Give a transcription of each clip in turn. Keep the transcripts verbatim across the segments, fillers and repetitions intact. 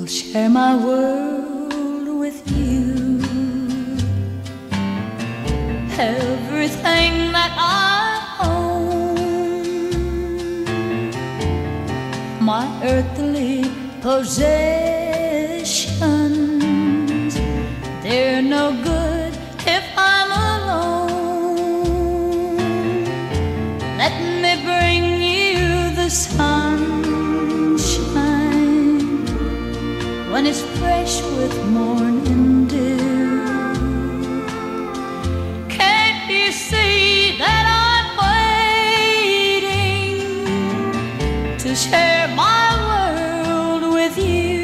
share my world with you. Everything that I own, my earthly possessions, they're no good if I'm alone. Let me bring you the sunshine when it's fresh with morning dew. Can't you see that I'm waiting to share my world with you?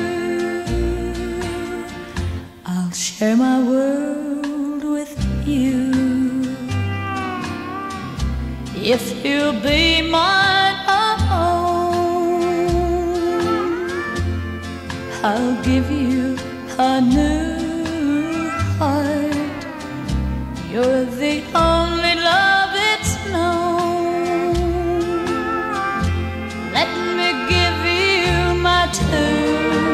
I'll share my world with you if you'll be mine own. I'll give you a new heart. You're the only love it's known. Let me give you my two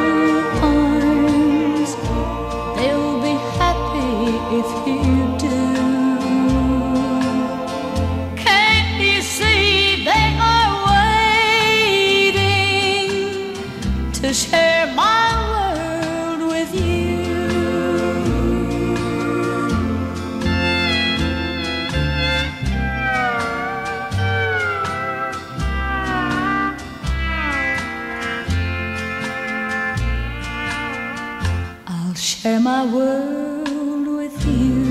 arms. They'll be happy if you do. Can't you see they are waiting to share my world with you? I'll share my world with you.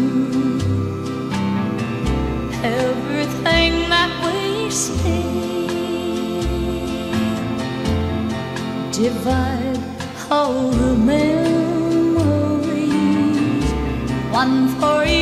Everything that we see, divide all the memories, one for